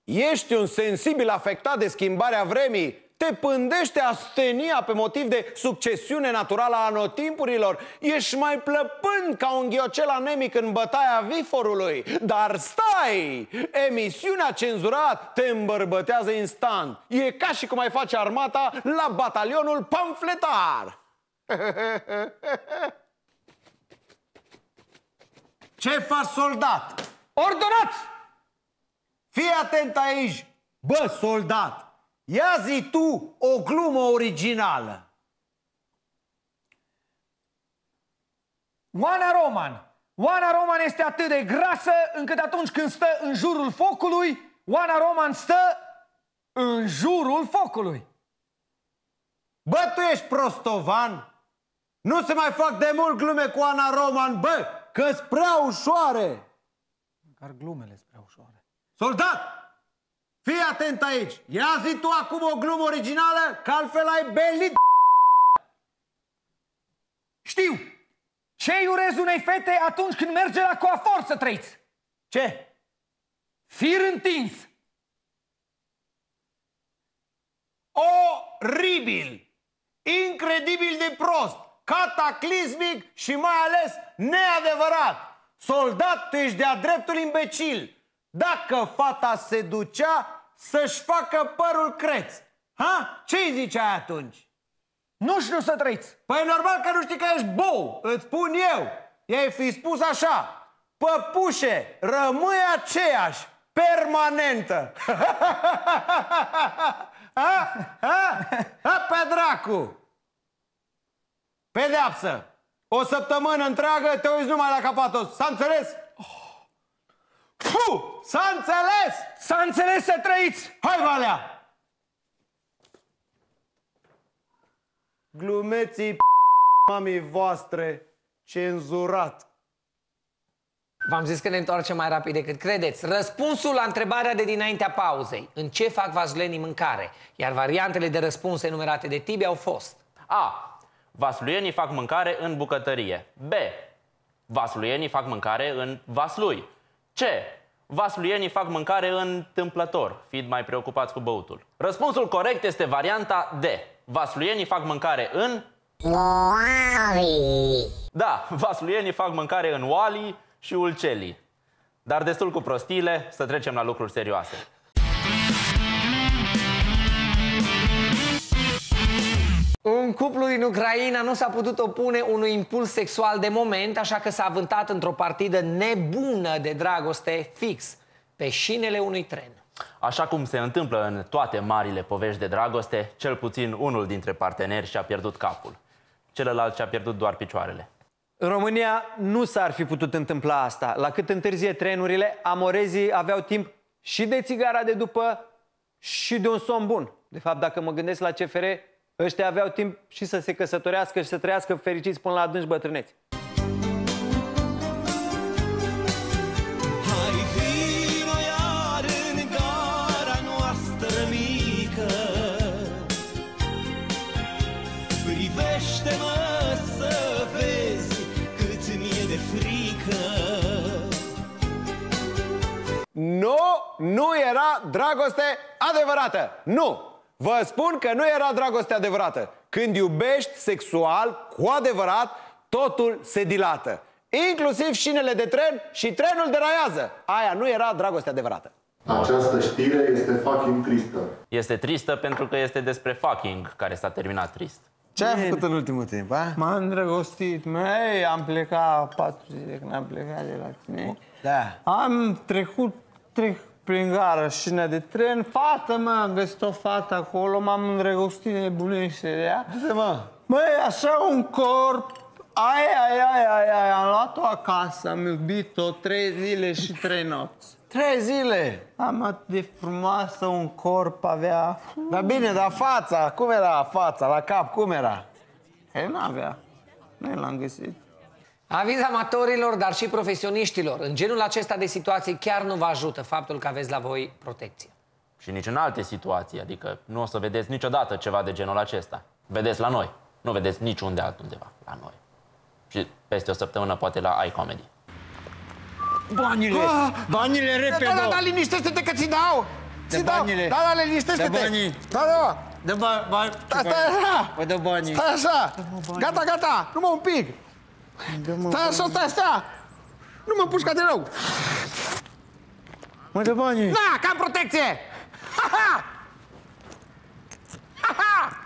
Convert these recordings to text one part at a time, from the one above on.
Ești un sensibil afectat de schimbarea vremii? Te pândește astenia pe motiv de succesiune naturală a anotimpurilor? Ești mai plăpând ca un ghiocel anemic în bătaia viforului? Dar stai! Emisiunea cenzurat te îmbărbătează instant. E ca și cum ai face armata la batalionul pamfletar. Ce faci, soldat? Ordonat! Fii atent aici! Bă, soldat! Ia zi tu o glumă originală. Oana Roman este atât de grasă încât atunci când stă în jurul focului, Oana Roman stă în jurul focului. Bă, tu ești prostovan? Nu se mai fac de mult glume cu Oana Roman, bă, că-s prea ușoare. Măcar glumele-s prea ușoare. Soldat! Fii atent aici! Ia zi tu acum o glumă originală, că altfel ai belit. Știu! Ce-i urez unei fete atunci când merge la coafor, să trăiți? Ce? Fir întins! Oribil! Incredibil de prost! Cataclismic și mai ales neadevărat! Soldat, tu ești de-a dreptul imbecil! Dacă fata se ducea să-și facă părul creț, ha? Ce-i ziceai atunci? Nu știu, să trăiți! Păi normal că nu știi că ești bou, îți spun eu. I-ai fi spus așa: păpușe, rămâi aceeași, permanentă. Ha? Ha? Ha, pe dracu! Pedeapsă! O săptămână întreagă te uiți numai la Capatos, s-a înțeles? Puh! S-a înțeles? S-a înțeles, să trăiți! Hai, Valea! Glumeții mamii voastre, cenzurat. V-am zis că ne întoarcem mai rapid decât credeți. Răspunsul la întrebarea de dinaintea pauzei: în ce fac vasleenii mâncare? Iar variantele de răspuns enumerate de Tibi au fost: A. Vasluienii fac mâncare în bucătărie. B. Vasluienii fac mâncare în vaslui. C. Vasluienii fac mâncare întâmplător, fiind mai preocupați cu băutul. Răspunsul corect este varianta D. Vasluienii fac mâncare în... oali. Da, vasluienii fac mâncare în oali și ulcelii. Dar destul cu prostiile, să trecem la lucruri serioase. Un cuplu din Ucraina nu s-a putut opune unui impuls sexual de moment, așa că s-a avântat într-o partidă nebună de dragoste fix pe șinele unui tren. Așa cum se întâmplă în toate marile povești de dragoste, cel puțin unul dintre parteneri și-a pierdut capul. Celălalt și-a pierdut doar picioarele. În România nu s-ar fi putut întâmpla asta. La cât întârzie trenurile, amorezii aveau timp și de țigara de după și de un somn bun. De fapt, dacă mă gândesc la CFR, ăștia aveau timp și să se căsătorească și să trăiască fericiți până la adânci bătrâneți. Hai vino iar în gara noastră mică, privește-mă să vezi cât mi-e de frică. Nu era dragoste adevărată. Nu! Vă spun că nu era dragoste adevărată. Când iubești sexual, cu adevărat, totul se dilată. Inclusiv șinele de tren și trenul deraiază. Aia nu era dragoste adevărată. Această știre este fucking tristă. Este tristă pentru că este despre fucking care s-a terminat trist. Ce ai făcut în ultimul timp, a? M-am îndrăgostit, măi, am plecat 4 zile când am plecat de la tine. Da. Am trecut prin gară, șină de tren, fată, mă, am găsit o fată acolo, m-am îndrăgostit nebunește de ea. Ce, mă? Măi, așa un corp, ai, am luat-o acasă, am iubit-o 3 zile și 3 nopți. 3 zile? Am atât de frumoasă, un corp avea. Dar bine, dar fața, cum era fața, la cap, cum era? E, n-avea, nu l-am găsit. Aviz amatorilor, dar și profesioniștilor: în genul acesta de situații chiar nu vă ajută faptul că aveți la voi protecție. Și nici în alte situații, adică nu o să vedeți niciodată ceva de genul acesta. Vedeți la noi, nu vedeți niciunde altundeva, la noi. Și peste o săptămână poate la iComedy. Banile! Banile repede! Da, liniștește-te că ți dau! Ți dau. Da, da, liniștește-te. Dă banii. Da, da. Dă bani. Stai așa. Bă, dă banii. Stai așa. Gata, gata. Numai un pic. Stai așa, stai. Nu mă pușca de rău. Mă, dă banii. Da, ca protecție. Ha, ha. Ha, ha.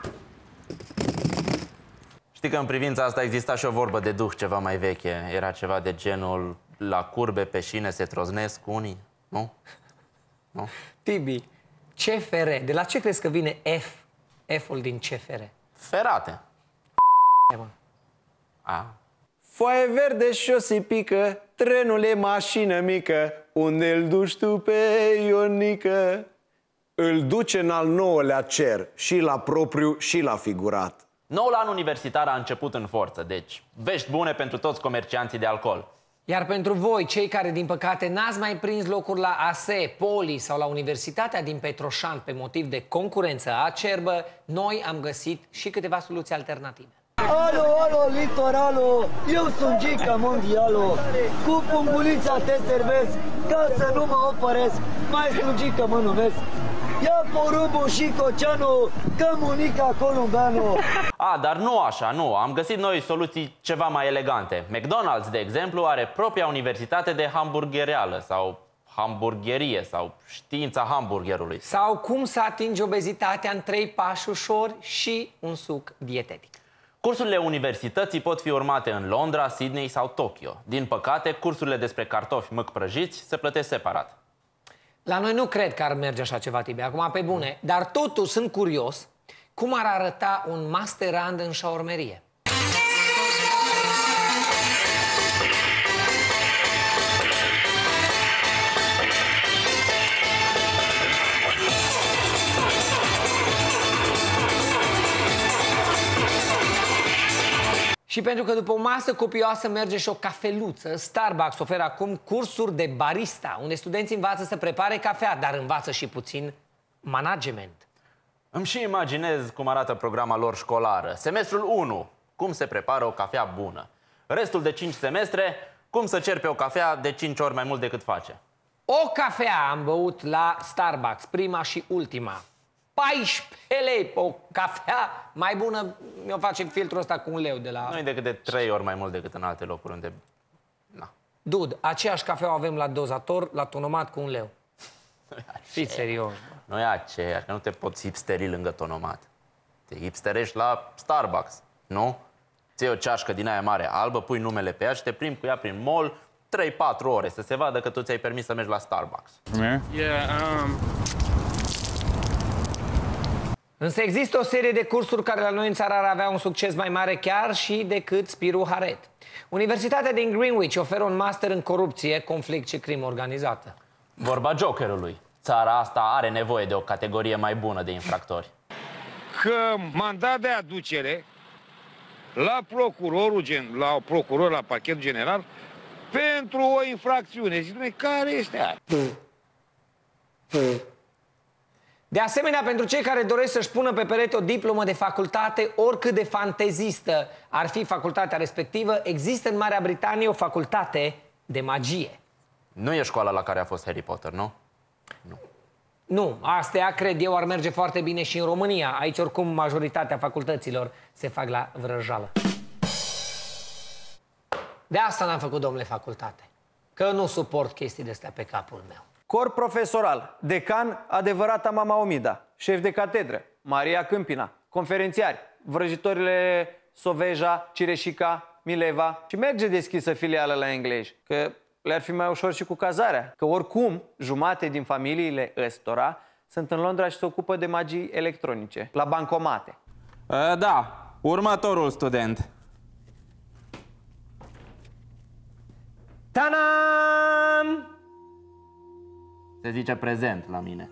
Știi că în privința asta exista și o vorbă de duh ceva mai veche. Era ceva de genul, la curbe pe șine se troznesc unii, nu? Nu? Tibi, CFR, de la ce crezi că vine F? F-ul din CFR? Ferate. Mă. A. Foaie verde și o sipică, trenul e mașină mică, unde îl duci tu pe Ionică? Îl duce în al 9-lea cer, și la propriu și la figurat. Noul an universitar a început în forță, deci vești bune pentru toți comercianții de alcool. Iar pentru voi, cei care, din păcate, n-ați mai prins locuri la ASE, Poli sau la Universitatea din Petroșan pe motiv de concurență acerbă, noi am găsit și câteva soluții alternative. Alo, alo, litoralo, eu sunt Gica Mondialo. Cu pungulița te servesc, ca să nu mă opăresc. Maestru Gica mă numesc. Ia porumbul și Coceanu, că Monica Columbeanu. A, dar nu așa, nu. Am găsit noi soluții ceva mai elegante. McDonald's, de exemplu, are propria universitate de hamburgereală sau hamburgerie sau știința hamburgerului. Sau cum să atingi obezitatea în 3 pași ușori și un suc dietetic. Cursurile universității pot fi urmate în Londra, Sydney sau Tokyo. Din păcate, cursurile despre cartofi măc prăjiți se plătesc separat. La noi nu cred că ar merge așa ceva, Tibi, acum pe bune, dar totuși sunt curios cum ar arăta un masterand în șaormerie. Și pentru că după o masă copioasă merge și o cafeluță, Starbucks oferă acum cursuri de barista, unde studenții învață să prepare cafea, dar învață și puțin management. Îmi și imaginez cum arată programa lor școlară. Semestrul 1, cum se prepară o cafea bună. Restul de 5 semestre, cum să cer pe o cafea de 5 ori mai mult decât face. O cafea am băut la Starbucks, prima și ultima. 14 lei pe o cafea mai bună, mi-o face filtrul ăsta cu 1 leu de la... Nu-i decât de 3 ori mai mult decât în alte locuri unde... Na. Dude, aceeași cafea o avem la dozator, la tonomat cu 1 leu. Fiți serios. Nu e aceeași, că nu te poți hipsteri lângă tonomat. Te hipsterești la Starbucks, nu? Ții o ceașcă din aia mare albă, pui numele pe ea și te plimbi cu ea prin mall 3-4 ore să se vadă că tu ți-ai permis să mergi la Starbucks. Însă există o serie de cursuri care la noi în țară ar avea un succes mai mare chiar și decât Spiru Haret. Universitatea din Greenwich oferă un master în corupție, conflict și crimă organizată. Vorba Jokerului. Țara asta are nevoie de o categorie mai bună de infractori. Că mandat de aducere la procuror, la parchetul general, pentru o infracțiune. Zic, care este aia? De asemenea, pentru cei care doresc să-și pună pe perete o diplomă de facultate, oricât de fantezistă ar fi facultatea respectivă, există în Marea Britanie o facultate de magie. Nu e școala la care a fost Harry Potter, nu? Nu. Nu, astea, cred eu, ar merge foarte bine și în România. Aici, oricum, majoritatea facultăților se fac la vrăjală. De asta n-am făcut, domnule, facultate. Că nu suport chestii de-astea pe capul meu. Corp profesoral, decan, adevărata Mama Omida, șef de catedră, Maria Câmpina, conferențiari, vrăjitorile Soveja, Cireșica, Mileva și merge deschisă filială la englezi, că le-ar fi mai ușor și cu cazarea, că oricum jumate din familiile ăstora sunt în Londra și se ocupă de magii electronice, la bancomate. Da, următorul student. Ta-dam! Se zice prezent la mine.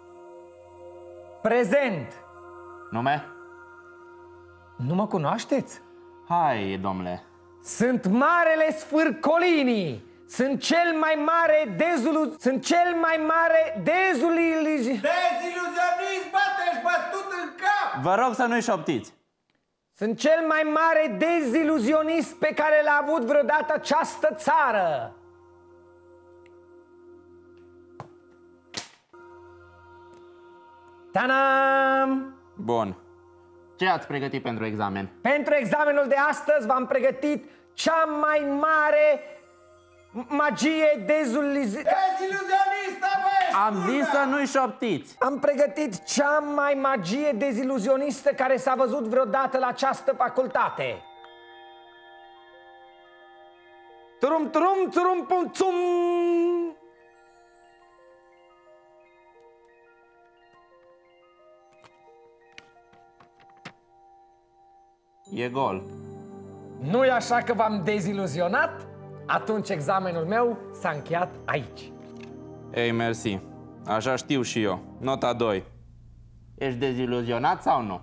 Prezent! Nume? Nu mă cunoașteți? Hai, domnule. Sunt Marele Sfârcolini! Sunt cel mai mare deziluzionist, bă, te-ești bătut în cap! Vă rog să nu-i șoptiți. Sunt cel mai mare deziluzionist pe care l-a avut vreodată această țară. Ta-dam! Bun. Ce ați pregătit pentru examen? Pentru examenul de astăzi v-am pregătit cea mai mare magie deziluzionistă, băi! Am zis să nu-i șoptiți. Am pregătit cea mai magie deziluzionistă care s-a văzut vreodată la această facultate. Turum, turum, turum, pum, țum! E gol. Nu e așa că v-am deziluzionat? Atunci examenul meu s-a încheiat aici. Ei, mersi. Așa știu și eu. Nota 2. Ești deziluzionat sau nu?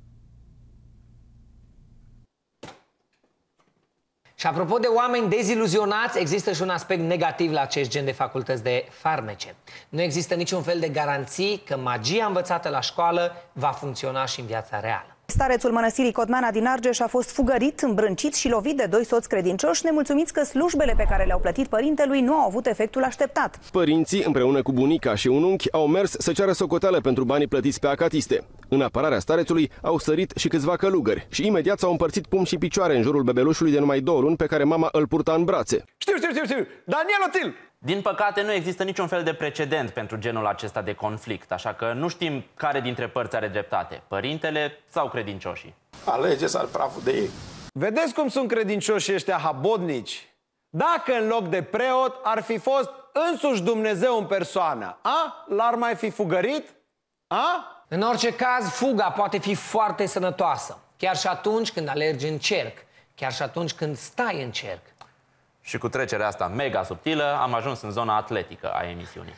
Și apropo de oameni deziluzionați, există și un aspect negativ la acest gen de facultăți de farmece. Nu există niciun fel de garanții că magia învățată la școală va funcționa și în viața reală. Starețul mănăstirii Cotmeana din Argeș a fost fugărit, îmbrâncit și lovit de 2 soți credincioși, nemulțumiți că slujbele pe care le-au plătit părintelui nu au avut efectul așteptat. Părinții, împreună cu bunica și un unchi, au mers să ceară socoteală pentru banii plătiți pe acatiste. În apărarea starețului au sărit și câțiva călugări și imediat s-au împărțit pumni și picioare în jurul bebelușului de numai 2 luni pe care mama îl purta în brațe. Știu! Daniel Oțil! Din păcate, nu există niciun fel de precedent pentru genul acesta de conflict, așa că nu știm care dintre părți are dreptate, părintele sau credincioșii. Alegeți al praful de ei. Vedeți cum sunt credincioșii ăștia habodnici? Dacă în loc de preot ar fi fost însuși Dumnezeu în persoană, l-ar mai fi fugărit? În orice caz, fuga poate fi foarte sănătoasă, chiar și atunci când alergi în cerc, chiar și atunci când stai în cerc. Și cu trecerea asta mega subtilă, am ajuns în zona atletică a emisiunii.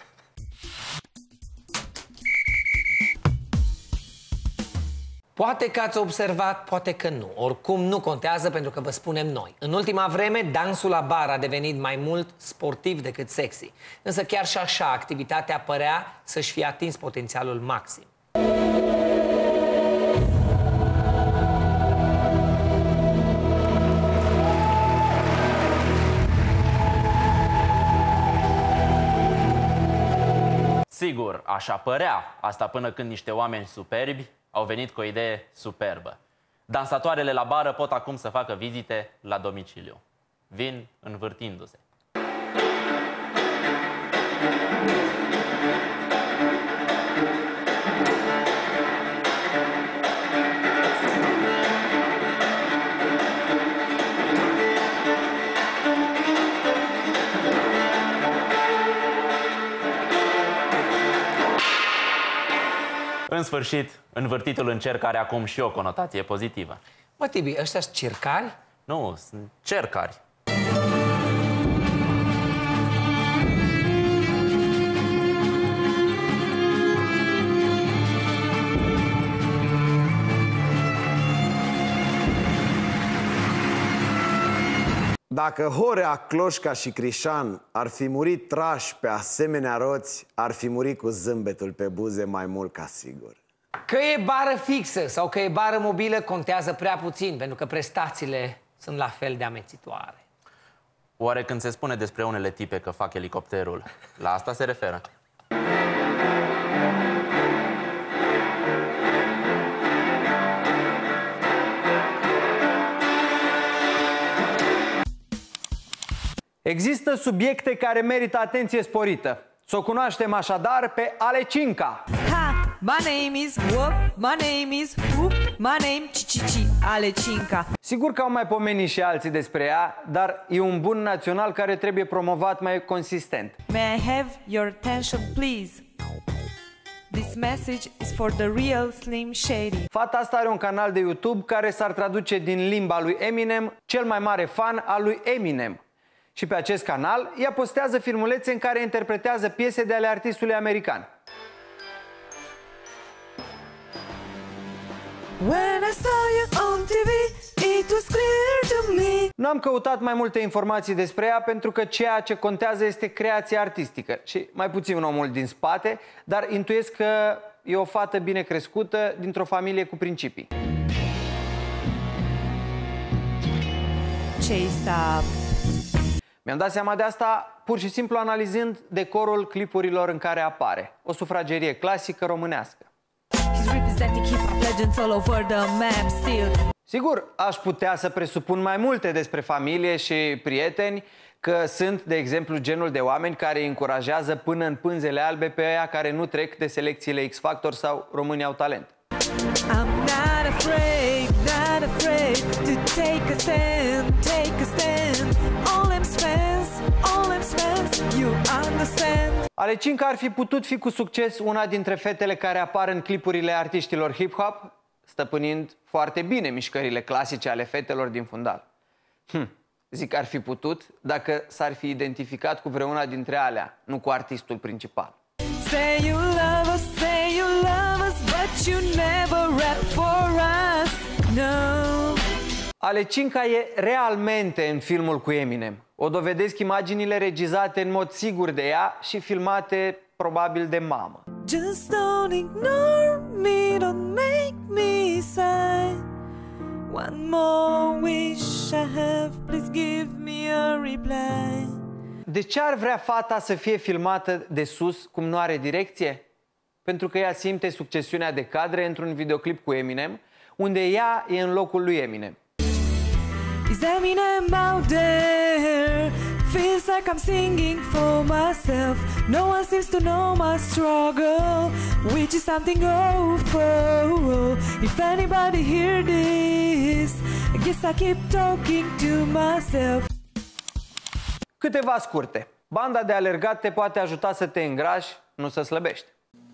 Poate că ați observat, poate că nu. Oricum nu contează pentru că vă spunem noi. În ultima vreme, dansul la bar a devenit mai mult sportiv decât sexy. Însă chiar și așa, activitatea părea să-și fie atins potențialul maxim. Sigur, așa părea, asta până când niște oameni superbi au venit cu o idee superbă. Dansatoarele la bară pot acum să facă vizite la domiciliu. Vin învârtindu-se. În sfârșit, învârtitul în cerc are acum și o conotație pozitivă. Mă, Tibi, ăștia sunt circari? Nu, sunt cercari. Dacă Horea, Cloșca și Crișan ar fi murit trași pe asemenea roți, ar fi murit cu zâmbetul pe buze mai mult ca sigur. Că e bară fixă sau că e bară mobilă contează prea puțin, pentru că prestațiile sunt la fel de amețitoare. Oare când se spune despre unele tipe că fac elicopterul, la asta se referă? Există subiecte care merită atenție sporită. Să o cunoaștem așadar pe Alecinca. Ha! My name is Whoop, my name is Whoop, my name Cici Alecinca. Sigur că au mai pomenit și alții despre ea, dar e un bun național care trebuie promovat mai consistent. May I have your attention, please? This message is for the real Slim Shady. Fata asta are un canal de YouTube care s-ar traduce din limba lui Eminem, cel mai mare fan al lui Eminem. Și pe acest canal, ea postează filmulețe în care interpretează piese de ale artistului american. When I saw you on TV, it was clear to me. Nu am căutat mai multe informații despre ea pentru că ceea ce contează este creația artistică și mai puțin omul din spate, dar intuiesc că e o fată bine crescută dintr-o familie cu principii. Chase up. Mi-am dat seama de asta pur și simplu analizând decorul clipurilor în care apare. O sufragerie clasică românească. representing hip-hop legends all over the map still. Sigur, aș putea să presupun mai multe despre familie și prieteni, că sunt, de exemplu, genul de oameni care îi încurajează până în pânzele albe pe aia care nu trec de selecțiile X-Factor sau România au talent. I'm not afraid to take a stand, all them fans, you understand. Alecinca ar fi putut fi cu succes una dintre fetele care apar în clipurile artiștilor hip-hop, stăpânind foarte bine mișcările clasice ale fetelor din fundal. Zic că ar fi putut dacă s-ar fi identificat cu vreuna dintre alea, nu cu artistul principal. Say you love us, but you never rap for us, no. Alecinca e realmente în filmul cu Eminem. O dovedesc imaginile regizate în mod sigur de ea și filmate probabil de mamă. Just don't ignore me, don't make me sigh. One more wish I have, please give me a reply. De ce ar vrea fata să fie filmată de sus cum nu are direcție? Pentru că ea simte succesiunea de cadre într-un videoclip cu Eminem, unde ea e în locul lui Eminem. Is Eminem out there? Feels like I'm singing for myself. No one seems to know my struggle, which is something awful. If anybody hear this, I guess I keep talking to myself. Câteva scurte. Banda de alergat te poate ajuta să te îngrași, nu să slăbești.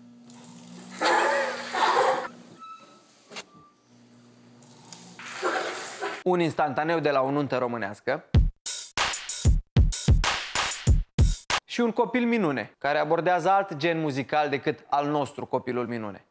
Un instantaneu de la o nuntă românească. Și un copil minune, care abordează alt gen muzical decât al nostru Copilul Minune.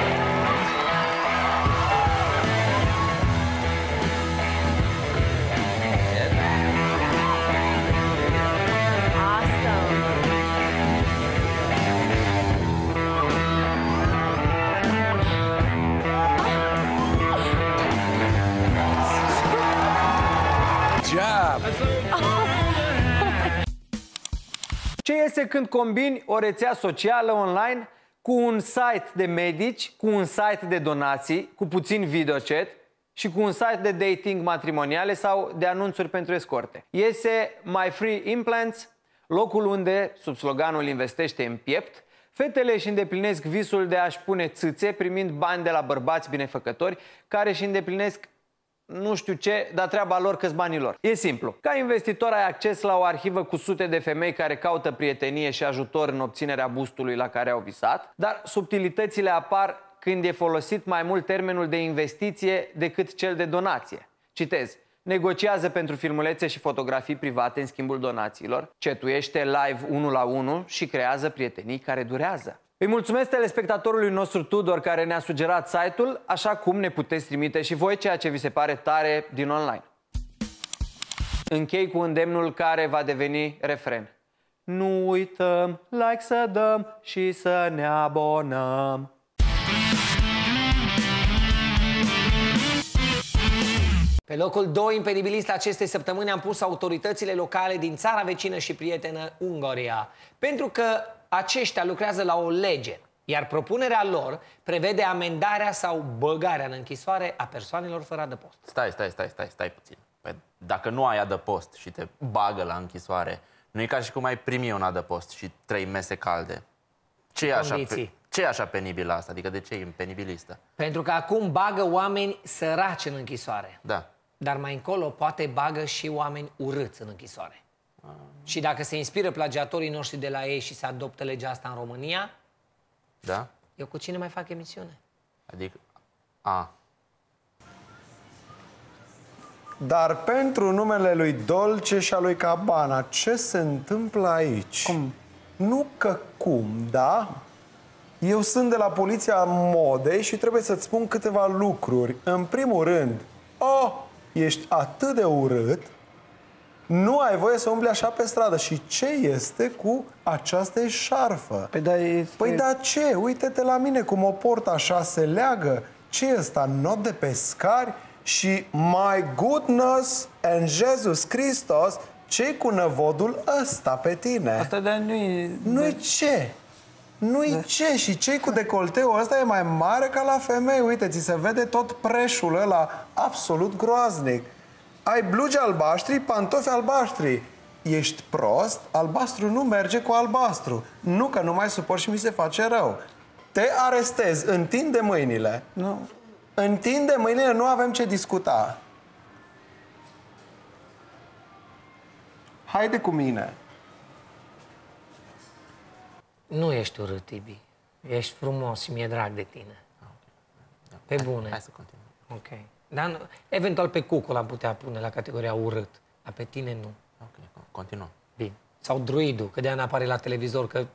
Ce iese când combini o rețea socială online cu un site de medici, cu un site de donații, cu puțin videochat și cu un site de dating matrimoniale sau de anunțuri pentru escorte? Iese My Free Implants, locul unde, sub sloganul Investește în piept, fetele își îndeplinesc visul de a-și pune țâțe primind bani de la bărbați binefăcători care își îndeplinesc nu știu ce, dar treaba lor că-s banii lor. E simplu. Ca investitor ai acces la o arhivă cu sute de femei care caută prietenie și ajutor în obținerea boostului la care au visat, dar subtilitățile apar când e folosit mai mult termenul de investiție decât cel de donație. Citez. Negociază pentru filmulețe și fotografii private în schimbul donațiilor, chatuiește live 1 la 1 și creează prietenii care durează. Îi mulțumesc telespectatorului nostru Tudor care ne-a sugerat site-ul, așa cum ne puteți trimite și voi ceea ce vi se pare tare din online. Închei cu îndemnul care va deveni refren. Nu uităm, like să dăm și să ne abonăm. Pe locul 2, impedibilist acestei săptămâni, am pus autoritățile locale din țara vecină și prietenă, Ungaria. Pentru că aceștia lucrează la o lege, iar propunerea lor prevede amendarea sau băgarea în închisoare a persoanelor fără adăpost. Stai puțin. Păi, dacă nu ai adăpost și te bagă la închisoare, nu e ca și cum ai primi un adăpost și 3 mese calde. Ce e așa penibil asta? Adică de ce e penibilistă? Pentru că acum bagă oameni săraci în închisoare. Da. Dar mai încolo poate bagă și oameni urâți în închisoare. Și dacă se inspiră plagiatorii noștri de la ei și se adoptă legea asta în România, da? Eu cu cine mai fac emisiune? Adică, Dar pentru numele lui Dolce și a lui Cabana, ce se întâmplă aici? Cum? Nu că cum, da? Eu sunt de la Poliția Modei și trebuie să-ți spun câteva lucruri. În primul rând, ești atât de urât, nu ai voie să umbli așa pe stradă. Și ce este cu această eșarfă? Păi da ce? Uite-te la mine cum o port așa, se leagă. Ce e ăsta? Not de pescari? Și my goodness and Jesus Christos, ce-i cu năvodul ăsta pe tine? Asta de nu-i... Nu-i ce? Nu-i ce? Și cei cu decolteul ăsta e mai mare ca la femei. Uite, ți se vede tot preșul ăla absolut groaznic. Ai blugi albaștri, pantofi albaștri. Ești prost? Albastru nu merge cu albastru. Nu, că nu mai suport și mi se face rău. Te arestez, întinde mâinile. Nu. Întinde mâinile, nu avem ce discuta. Haide cu mine. Nu ești urât, Tibi. Ești frumos și mi-e drag de tine. Pe bune. Hai să continuăm. Ok. Dar nu, eventual pe Cucu l-am putea pune la categoria urât. Dar pe tine nu. Ok, continuăm. Bine. Sau druidul, că de-aia n-apare la televizor, că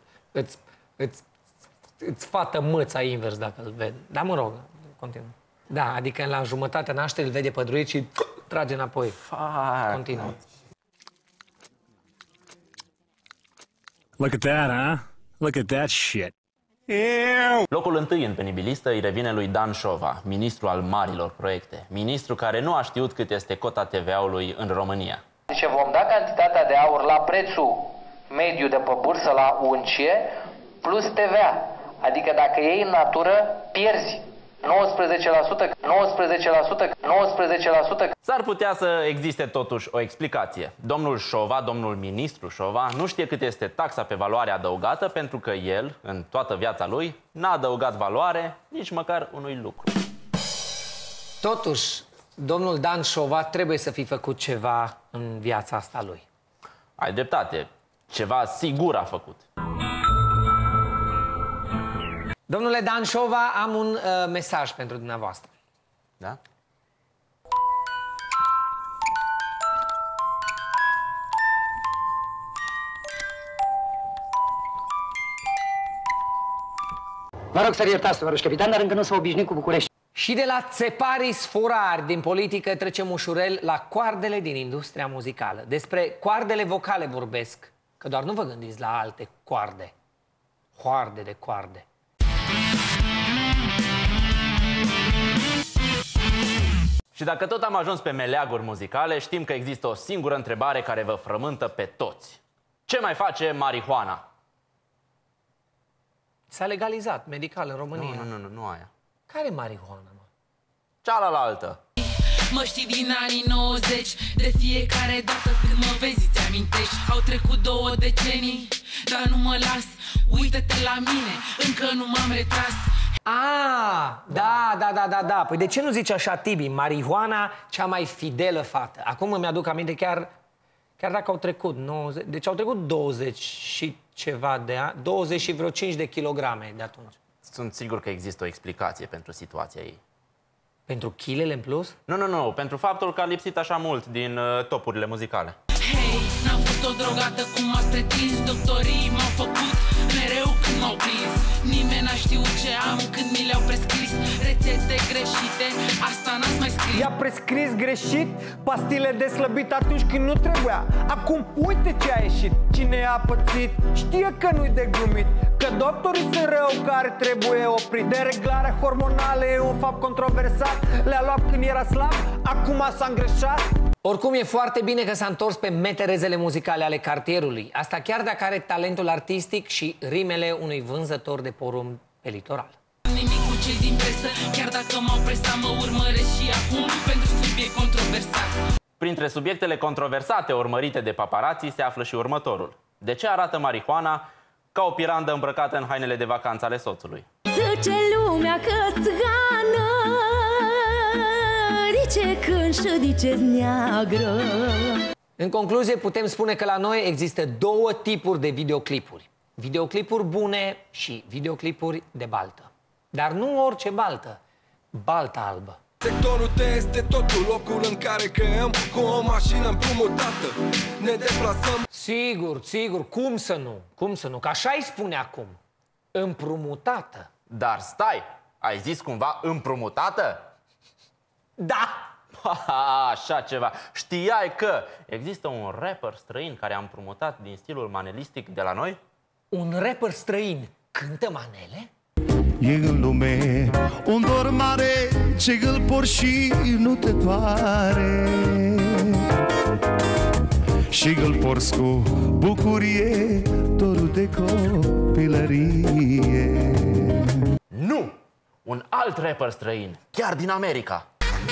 îți fată mâța invers dacă îl vede. Dar mă rog, continuăm. Da, adică la jumătatea nașterii îl vede pe druid și trage înapoi. Continuăm. Look at that, huh? Look at that shit. Locul întâi în penibilistă îi revine lui Dan Șova, ministru al marilor proiecte. Ministru care nu a știut cât este cota TVA-ului în România. Deci vom da cantitatea de aur la prețul mediu de pe bursă la uncie plus TVA. Adică dacă iei în natură, pierzi 19%. S-ar putea să existe totuși o explicație. Domnul Șova, domnul ministru Șova, nu știe cât este taxa pe valoare adăugată pentru că el, în toată viața lui, n-a adăugat valoare nici măcar unui lucru. Totuși, domnul Dan Șova trebuie să fi făcut ceva în viața asta lui. Ai dreptate. Ceva sigur a făcut. Domnule Dan Șova, am un mesaj pentru dumneavoastră. Da? Vă rog să-l iertați, tovarăș capitan, dar încă nu s-a obișnuit cu București. Și de la țeparii sforari din politică trecem ușurel la coardele din industria muzicală. Despre coardele vocale vorbesc, că doar nu vă gândiți la alte coarde. Hoarde de coarde. Și dacă tot am ajuns pe meleaguri muzicale, știm că există o singură întrebare care vă frământă pe toți. Ce mai face marihuana? S-a legalizat medical în România. Nu aia. Care marihuana, mă? Cealaltă. Mă știi din anii 90, de fiecare dată când mă vezi îți amintești. Au trecut 2 decenii, dar nu mă las, uită-te la mine, încă nu m-am retras. Da. Păi de ce nu zici așa, Tibi? Marihuana, cea mai fidelă fată. Acum îmi aduc aminte chiar dacă au trecut 90, deci au trecut 20 și ceva de ani, 20 și vreo 5 de kilograme de atunci. Sunt sigur că există o explicație pentru situația ei. Pentru kilele în plus? Nu, pentru faptul că a lipsit așa mult din topurile muzicale. Hei, n-am fost o drogată cum m-ați pretins, doctorii m-au făcut mereu când m-au prins. Nimeni n-a știut ce am când mi le-au prescris, rețete greșite, asta n-ați mai scris. I-a prescris greșit pastile de slăbit atunci când nu trebuia. Acum uite ce a ieșit, cine a pățit știe că nu-i de glumit, că doctorii sunt rău care trebuie oprit. Dereglarea hormonală e un fapt controversat, le-a luat când era slab, acum s-a îngreșat. Oricum e foarte bine că s-a întors pe meterezele muzicale ale cartierului. Asta chiar dacă are talentul artistic și rimele unui vânzător de porumb pe litoral. Nimic cu cei din presă, chiar dacă m-au presat, mă urmăresc și acum pentru subiect controversat. Printre subiectele controversate urmărite de paparații se află și următorul. De ce arată marihuana ca o pirandă îmbrăcată în hainele de vacanță ale soțului? Zice lumea că țigană, dice când și dice neagră. În concluzie, putem spune că la noi există 2 tipuri de videoclipuri. Videoclipuri bune și videoclipuri de baltă. Dar nu orice baltă, balta albă. Sectorul T este totul locul în care creăm cu o mașină împrumutată. Ne deplasăm. Sigur, cum să nu, că așa îi spune acum. Împrumutată. Dar stai, ai zis cumva împrumutată? Da! Așa ceva. Știai că există un rapper străin care a împrumutat din stilul manelistic de la noi? Un rapper străin cântă manele? E în lume un dor mare ce îl por și nu te doare. și îl porți cu bucurie dorul de copilărie. Nu! Un alt rapper străin, chiar din America.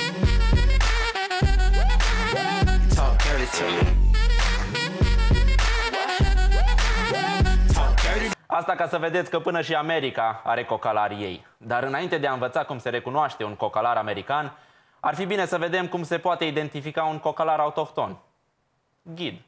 Asta ca să vedeți că până și America are cocalarii ei. Dar înainte de a învăța cum se recunoaște un cocalar american, ar fi bine să vedem cum se poate identifica un cocalar autohton. Ghid.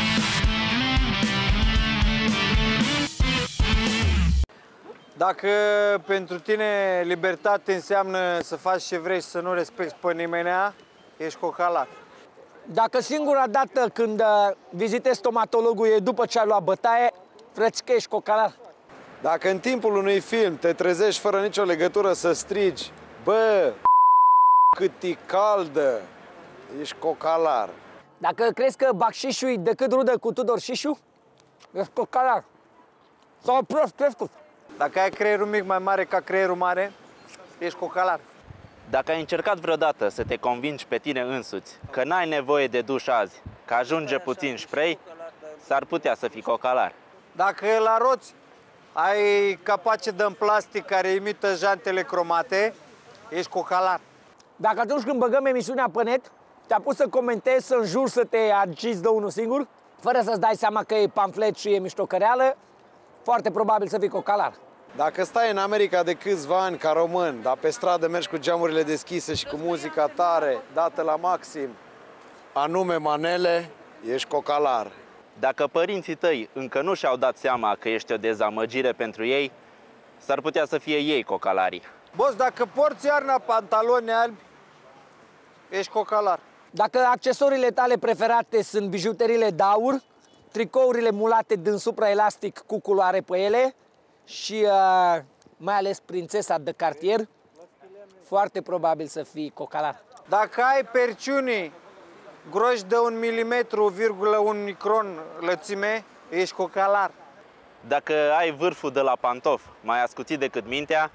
Dacă pentru tine libertate înseamnă să faci ce vrei și să nu respecti pe nimenea, ești cocalar. Dacă singura dată când vizitezi stomatologul e după ce ai luat bătaie, frăți că ești cocalar. Dacă în timpul unui film te trezești fără nicio legătură să strigi, bă, cât e caldă, ești cocalar. Dacă crezi că Bacșișul e decât rudă cu Tudor Șișu, ești cocalar. Sau prost crescut. Dacă ai creierul mic mai mare ca creierul mare, ești cocalar. Dacă ai încercat vreodată să te convingi pe tine însuți că n-ai nevoie de duș azi, că ajunge puțin spray, s-ar putea să fii cocalar. Dacă la roți ai capace de plastic care imită jantele cromate, ești cocalar. Dacă atunci când băgăm emisiunea pe net, te-a pus să comentezi, să înjuri, să te agiți de unul singur, fără să-ți dai seama că e pamflet și e miștocăreală, foarte probabil să fii cocalar. Dacă stai în America de câțiva ani ca român, dar pe stradă mergi cu geamurile deschise și cu muzica tare, dată la maxim, anume manele, ești cocalar. Dacă părinții tăi încă nu și-au dat seama că ești o dezamăgire pentru ei, s-ar putea să fie ei cocalarii. Boss, dacă porți iarna pantaloni albi, ești cocalar. Dacă accesoriile tale preferate sunt bijuteriile de aur, tricourile mulate din supraelastic cu culoare pe ele și mai ales prințesa de Cartier, foarte probabil să fii cocalar. Dacă ai perciunii groși de 1 mm,1 micron lățime, ești cocalar. Dacă ai vârful de la pantof mai ascuțit decât mintea,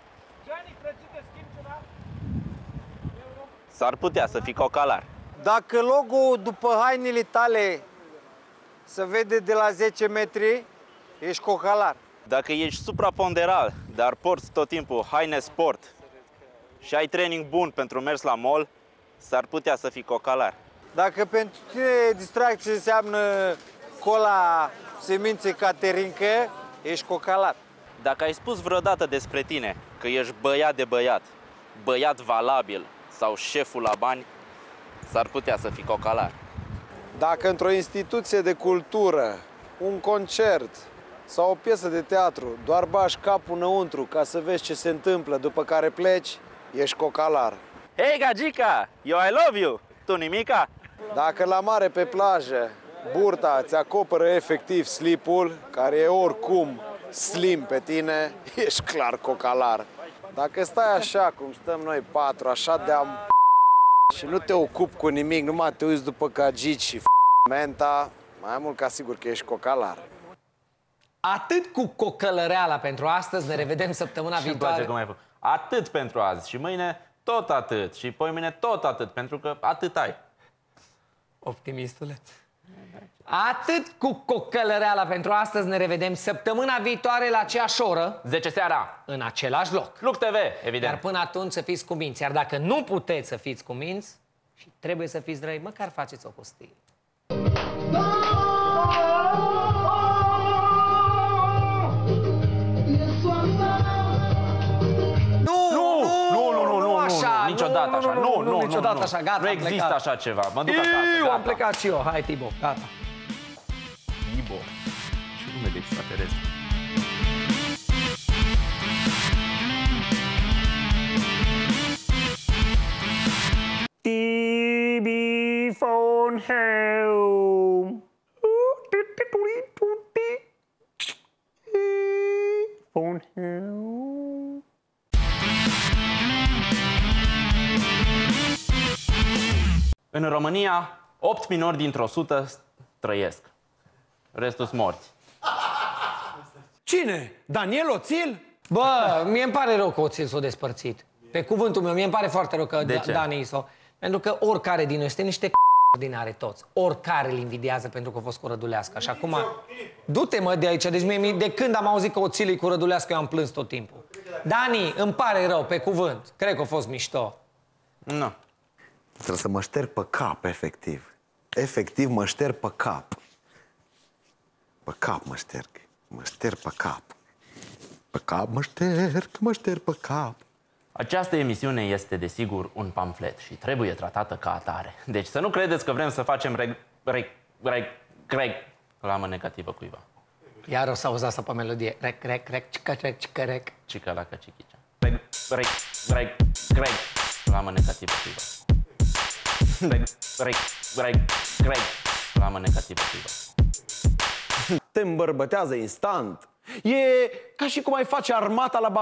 s-ar putea să fii cocalar. Dacă logo-ul după hainele tale se vede de la 10 metri, ești cocalar. Dacă ești supraponderal, dar porți tot timpul haine sport și ai training bun pentru mers la mall, s-ar putea să fii cocalar. Dacă pentru tine distracție înseamnă cola semințe caterincă, ești cocalar. Dacă ai spus vreodată despre tine că ești băiat de băiat, băiat valabil sau șeful la bani, s-ar putea să fii cocalar. Dacă într-o instituție de cultură, un concert sau o piesă de teatru, doar bași capul înăuntru ca să vezi ce se întâmplă, după care pleci, ești cocalar. Hei, gagica, eu I love you! Tu nimica? Dacă la mare pe plajă burta îți acoperă efectiv slipul, care e oricum slim pe tine, ești clar cocalar. Dacă stai așa cum stăm noi patru, așa de-am și nu te ocupi cu nimic, numai te uiți după cagici și menta, mai mult ca sigur că ești cocalar. Atât cu cocălăreala pentru astăzi, ne revedem săptămâna viitoare. Atât pentru azi și mâine tot atât și poimâine tot atât, pentru că atât ai. Optimistule. Atât cu cocălăreala pentru astăzi, ne revedem săptămâna viitoare la aceeași oră, 10 seara, în același loc. Luc TV, evident. Dar până atunci să fiți cuminți. Iar dacă nu puteți să fiți cuminți și trebuie să fiți drăi, măcar faceți o hostie. Nu, așa, niciodată așa. Nu, niciodată așa, gata. Nu există așa ceva. Mă duc acasă. Eu am plecat și eu. Hai, Tibo, gata. Tibo. Și nume de extraterestru. Tibi phone home. Phone home. În România, 8 minori dintr-o 100 trăiesc. Restul sunt morți. Cine? Daniel Oțil? Bă, mie îmi pare rău că Oțil s-a despărțit. Pe cuvântul meu, mie îmi pare foarte rău că Dani s-a... Pentru că oricare din noi este niște ordinare toți. Oricare îl invidiază pentru că a fost cu Rădulească. Așa acum, du-te mă de aici. Deci mie, de când am auzit că o țilui cu Rădulească, eu am plâns tot timpul. Dani, îmi pare rău, pe cuvânt. Cred că a fost mișto. Nu. Trebuie să mă șterg pe cap, efectiv. Efectiv, mă șterg pe cap. Pe cap mă șterg. Mă șterg pe cap. Pe cap mă șterg pe cap. Această emisiune este, desigur, un pamflet și trebuie tratată ca atare. Deci să nu credeți că vrem să facem reclamă negativă cuiva. Iar o să auzi asta pe melodie. Rec. Cica la cachicicea. Reclamă negativă cuiva. Reclamă negativă cuiva. Te îmbărbătează instant. E ca și cum ai face armata la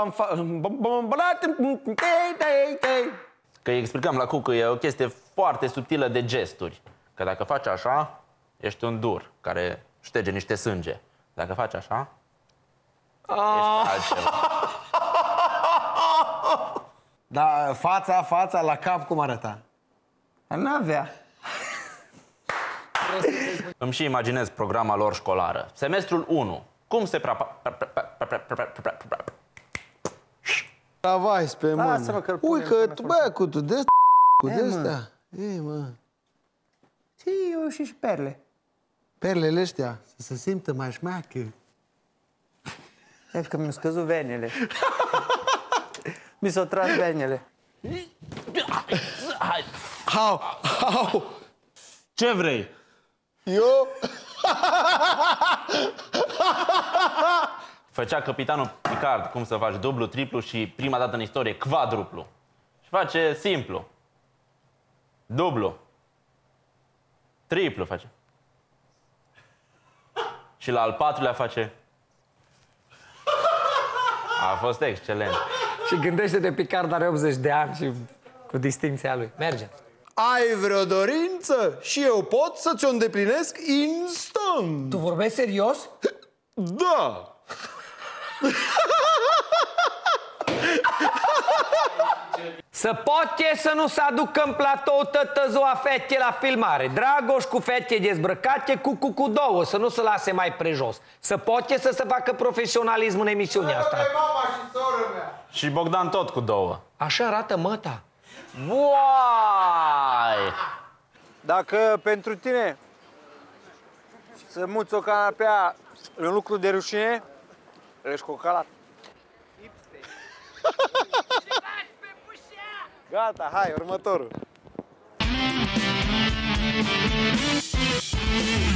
Că îi explicam la Cucu, e o chestie foarte subtilă de gesturi. Că dacă faci așa, ești un dur care șterge niște sânge. Dacă faci așa, ești altceva. Dar fața la cap cum arăta? N-avea. Îmi și imaginez programa lor școlară. Semestrul 1. Cum se Avais pe mână. Ui că bă, tu de cu de-astea. Ei, mă. Și eu și perle. Perlele ăștia, să se simtă mai șmeacă. E că mi-au scăzut venele. Mi s-au tras venele. Hau! Ce vrei? Eu? Făcea capitanul Picard cum să faci dublu, triplu și prima dată în istorie quadruplu. Și face simplu. Dublu. Triplu face. Și la al patrulea face... A fost excelent. Și gândește-te, Picard are 80 de ani și cu distinția lui. Merge. Ai vreo dorință? Și eu pot să ți-o îndeplinesc instant. Tu vorbești serios? Da. Să poate să nu se aducă în platou tătăzoa fete la filmare. Dragoș cu fete dezbrăcate, cu două, să nu se lase mai prejos. Să poate să se facă profesionalism în emisiunea asta. Mama și sora mea. Și Bogdan tot cu două. Așa arată măta. Uai! Dacă pentru tine să muți o canapea în lucru de rușine, ești cocalat. Gata, hai, următorul.